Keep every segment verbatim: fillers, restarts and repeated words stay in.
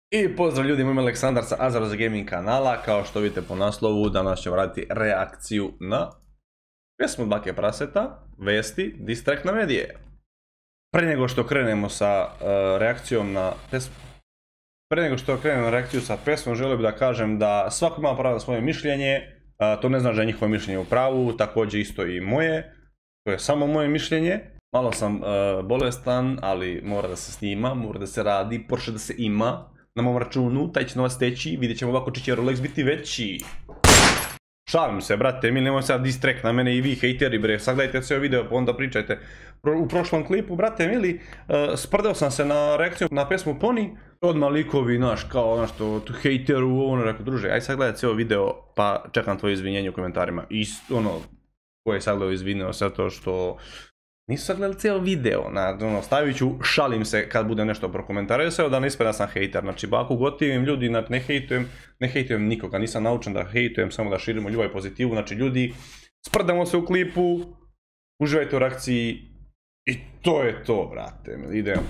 I pozdrav ljudi, moj ime Aleksandar sa Azaroza Gaming kanala. Kao što vidite po naslovu, danas ćemo raditi reakciju na pjesmu Bake Praseta, vesti, distract na medije. Prije nego što krenemo sa uh, reakcijom na pesmu, prije nego što krenemo na reakciju sa pesmom, želio bih da kažem da svako ima pravo na svoje mišljenje. Uh, to ne znači da je njihovo mišljenje u pravu, također isto i moje. To je samo moje mišljenje. Malo sam uh, bolestan, ali mora da se snima, mora da se radi, Porsche da se ima na mom računu, taj će novac teći, vidjet ćemo ovako či će Rolex biti veći. Šalim se, brate, mi nemoj sad distract na mene i vi hejteri, bre, sagledajte sve video pa onda pričajte. U prošlom klipu, brate mili, uh, sprdeo sam se na reakciju na pesmu Pony, odmah likovi, naš, kao ono što, tu hejteru, ono, rekao, druže, aj sagledajte sve video, pa čekam tvoje izvinjenje u komentarima. I ono, ko je sagledao izvinio sve to što nisu sagledali cijel video, na, ono, stavit ću, šalim se kad bude nešto prokomentarisao, da ne ispada sam hejter, znači baku gotivim ljudi, znači ne hejtujem, ne hejtujem nikoga, nisam naučen da hejtujem, samo da širimo ljubav i pozitivu, znači ljudi, sprdamo se u klipu, uživajte u reakciji i to je to, brate, idemo.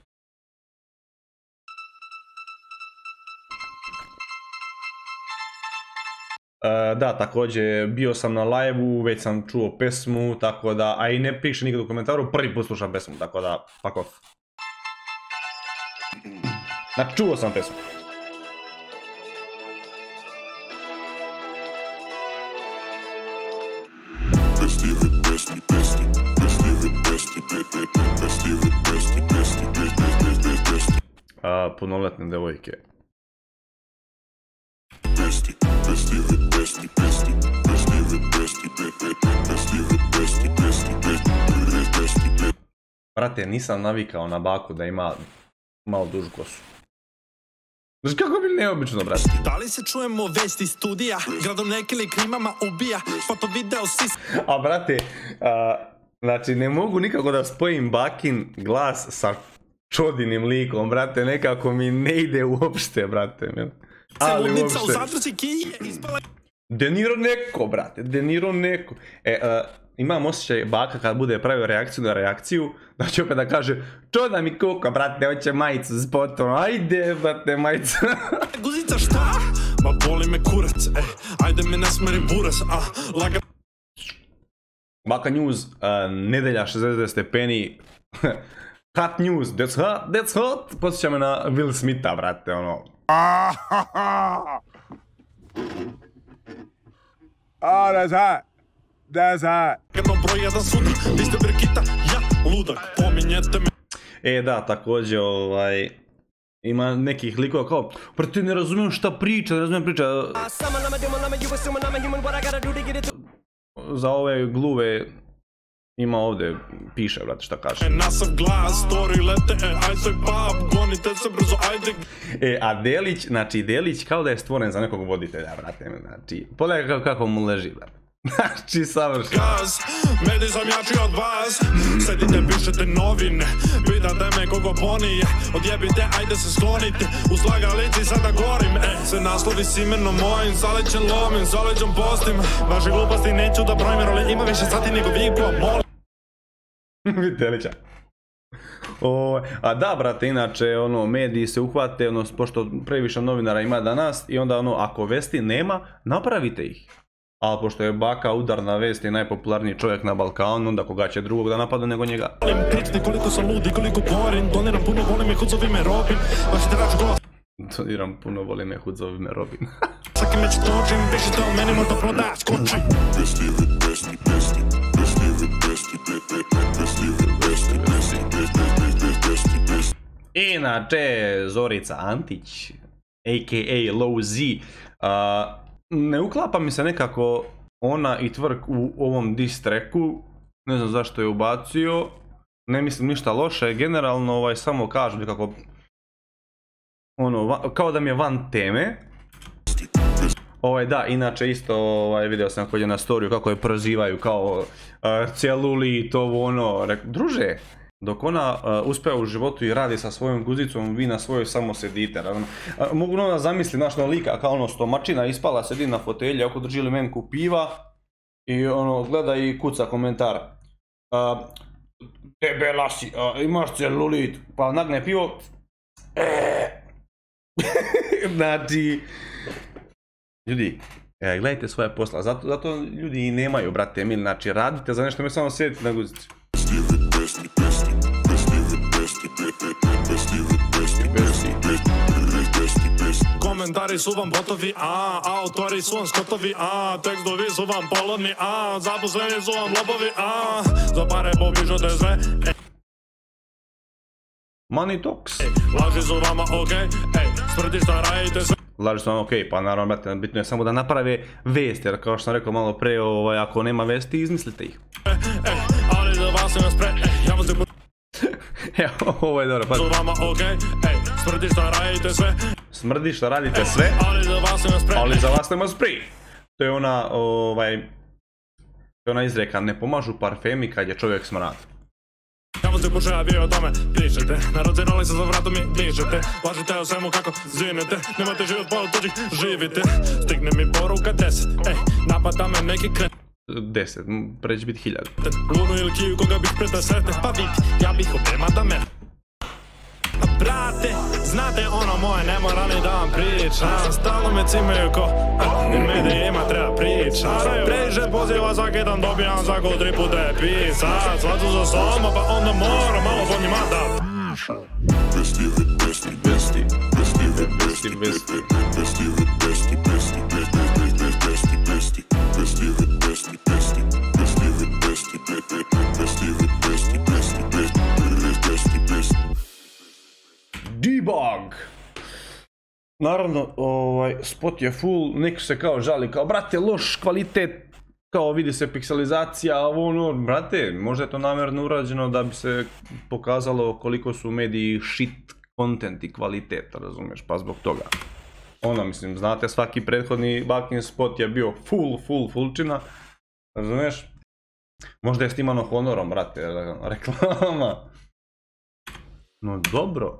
Uh, da, također, bio sam na live-u, već sam čuo pesmu, tako da, a i ne piše nikad u komentaru, prvi put slušam pesmu, tako da, fuck off. Znači, čuo sam pesmu. Uh, punoletne devojke. Brate, nisam navikao na baku da ima malo dužu kosu. Znaš kako bi neobično, brate? Da li se čujemo vesti studija? Gradom neki lik rimama ubija. Foto video sis... A brate, a, znači ne mogu nikako da spojim bakin glas sa čodinim likom, brate. Nekako mi ne ide uopšte, brate. Ali uopšte. Deniro neko, brate, deniro neko. E, uh, imam osjećaj baka kad bude pravio reakciju na reakciju, da će opet da kaže čoda mi koka, brate, hoće majicu s potom, ajde, brate, majicu. Guzica šta? Ma boli me kurac, e, ajde me nasmeri buras, a, laga... Baka News, uh, nedelja šezdeset stepeni, hot news, that's hot, that's hot, posjeća me na Will Smitha, brate, ono. Oh, that's hot. That's hot. Jednom broj jedan sutra, vi ste Brkita, ja ludak, pominjete me. E da, također, ovaj, ima nekih likova kao, pa ti ne razumijem šta priča, ne razumijem priča. Za ove gluve ima ovdje, piše, brate, šta kaže. Nasav glas, story lete, aj svoj pap, gonite se brzo, ajde. E, a Delić, znači Delić kao da je stvoren za nekog voditelja, brate, znači, pogledaj kako, kako mu leži, brate. Znači, savršeno. Gaz, medij sam jači od vas, sedite, pišete novine, pitate me kogo ponije, odjebite, ajde se sklonite, u slagalici sada gorim, e, se naslovi s imenom mojim, zaleđen lovim, zaleđen postim, vaše gluposti neću da brojim, jer ovdje ima više sati nego vi ko molim. Vidite Delića. O, a da, brate, inače, ono, mediji se uhvate, ono, pošto previše novinara ima danas, i onda, ono, ako vesti nema, napravite ih. Ali pošto je baka udarna vest i najpopularniji čovjek na Balkanu, onda koga će drugog da napadu nego njega. Pričite koliko sam ludi, koliko govorim, doniram puno, volim me, hudzovi me robim, vaši traži glas. Doniram puno, volim me, hudzovi me robim. Svaki meč točim, pišite o meni, možda prodaš, skoči. Inače, Zorica Antić, a k a. Low Z, uh, ne uklapa mi se nekako ona i Tvrk u ovom diss tracku, ne znam zašto je ubacio, ne mislim ništa loše, generalno ovaj, samo kažu nekako, ono, kao da mi je van teme. Ovaj, da, inače isto ovaj, video sam kod je na storiju kako je prozivaju kao uh, celulit, ovo ono, rek, druže, dok ona uh, uspeva u životu i radi sa svojom guzicom, vi na svojoj samo sedite. Uh, mogu ona zamisli naš lika kao ono stomačina ispala, sedi na fotelji, ako drži limenku piva i ono gleda i kuca komentar. Uh, debela si, uh, imaš celulit, pa nagne pivo. E. Znači, ljudi, e, gledajte svoje posla, zato, zato ljudi i nemaju, brate Emil, znači radite za nešto, me samo sjedite na guzici. Komentari su vam botovi, a, autori su vam skotovi, a, tekstovi su vam polovni, a, zaposleni su vam lopovi, a, za pare popišete sve, e. Money talks. Ej, laži su vama okej, okay. Ej, smrti šta radite sve. Laži su vama okej, okay. Pa naravno, brate, bitno je samo da naprave vesti, jer kao što sam rekao malo pre, ovaj, ako nema vesti, izmislite ih. Ej, ej, ali za vas sam spre, ej, ja vas te Evo, ovo je dobro, pa... Su vama okej, okay. Ej, smrti šta radite sve. Smrdi šta radite sve, ali za vas sam spre, ali za vas nema spri. To je ona, ovaj... To je ona izreka, ne pomažu parfemi kad je čovjek smrad. Ja vas te pušaja, vi o tome pišete, narođenali se za vratom mi dižete, lažite o svemu kako zinete, nemate život polu tuđih, živite, stigne mi poruka deset, ej, napada me neki kret. Deset, preći biti hiljad. Lunu ili kiju koga bih pretesete, pa vidi, ja bih oprema da me. Brate, znate ono moje, ne mora ni da vam pričam, stalno me cimaju ko, in medijima treba pričat. Previše poziva svaki dan dobijam, svako tri puta je pisat, svacu za soma pa onda moram malo po njima da pišem. Besti, besti, besti, besti, besti, besti, besti, besti, besti, besti, besti, besti, besti, besti, besti, besti, besti, besti, besti, besti. Debug! Naravno, ovaj, spot je full, neko se kao žali, kao brate, loš kvalitet, kao vidi se pikselizacija, ovo ono, brate, možda je to namjerno urađeno da bi se pokazalo koliko su mediji shit content i kvalitet, razumiješ, pa zbog toga. Ono, mislim, znate, svaki prethodni bakin spot je bio full, full, fullčina, razumiješ? Možda je snimano honorom, brate, reklama. No, dobro.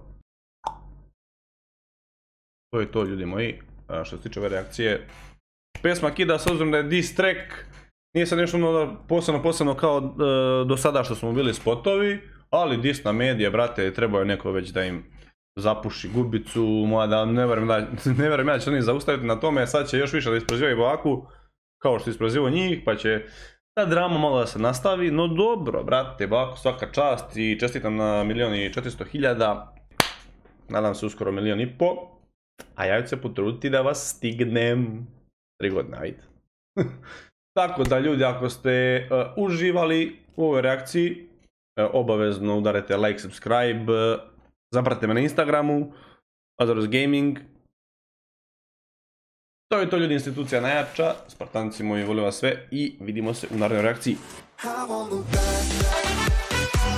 To je to, ljudi moji, što se tiče ove reakcije. Pesma kida, s obzirom da je diss track, nije sad nešto ono posebno, posebno kao e, do sada što smo bili spotovi, ali diss na medije, brate, trebao je neko već da im zapuši gubicu, mada ne vjerujem da, ne vjerujem ja da će oni zaustaviti na tome, sad će još više da isprozivaju Baku, kao što isprozivao njih, pa će ta drama malo da se nastavi, no dobro, brate, Baku, svaka čast i čestitam na milijon i četiristo hiljada, nadam se uskoro milijon i po. A ja ću se potruditi da vas stignem. Tri godine, ajde. Tako da ljudi, ako ste uh, uživali u ovoj reakciji, uh, obavezno udarite like, subscribe, uh, zapratite me na Instagramu, Azaros Gaming. To je to, ljudi, institucija najjača. Spartanci moji, volim vas sve i vidimo se u narednoj reakciji.